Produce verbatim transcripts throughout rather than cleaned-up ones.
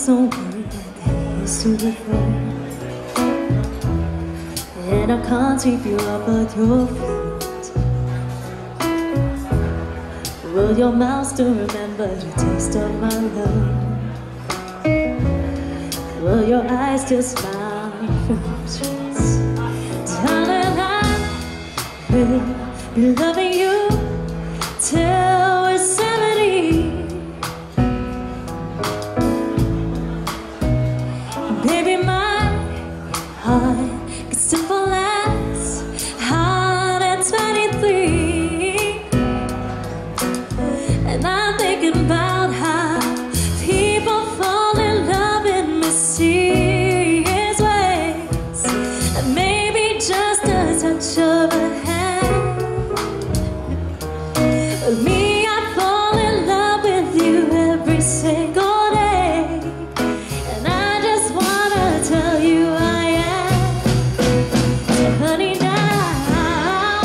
don't worry like they used to before. And I can't sweep you up at your feet. Will your mouth still remember the taste of my love? Will your eyes still smile from the streets? Darling, I will be loving you till we're seventy. Baby, my heart could still last hard at twenty-three. And I'm thinking about how people fall in love in mysterious ways, and maybe just a touch of a hand. But me, I fall in love with you every single day, and I just wanna tell you I am. So honey, now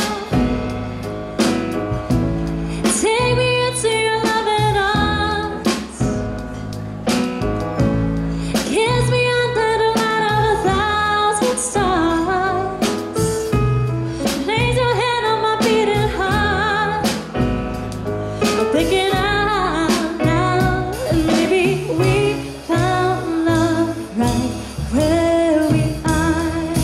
take me into your loving arms, kiss me under the light of a thousand stars, place your hand on my beating heart. I'm thinking out now, and maybe we found love right where we are.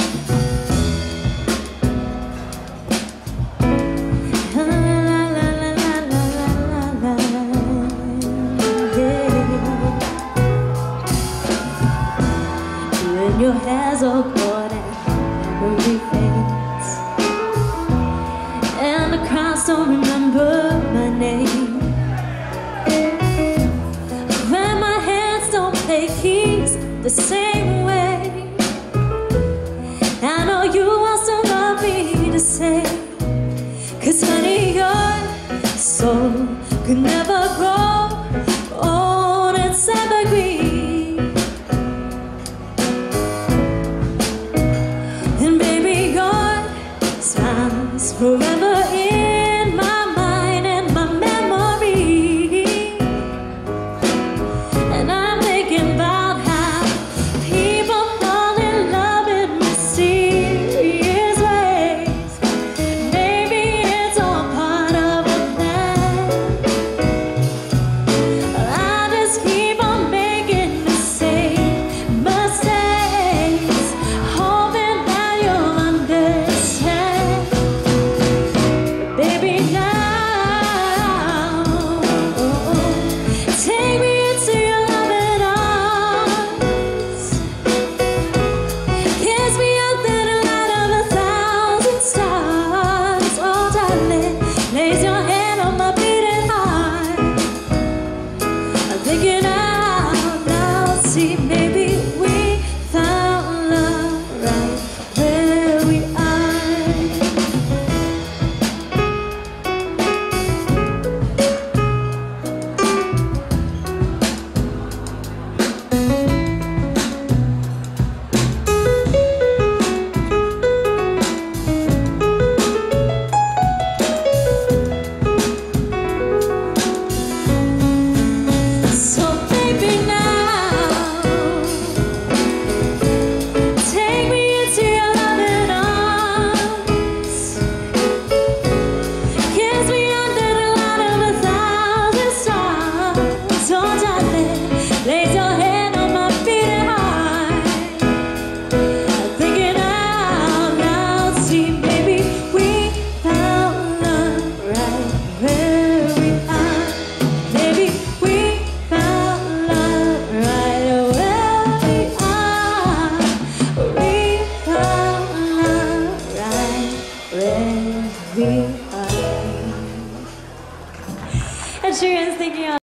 La, la, la, la, la, la, la, yeah. When your hair's all gone and memory fades, and the crowds don't remember my name, when my hands don't play keys the same way, I know you will still love me the same. Cause honey, your soul could never grow old and evergreen. And baby, your smile's forever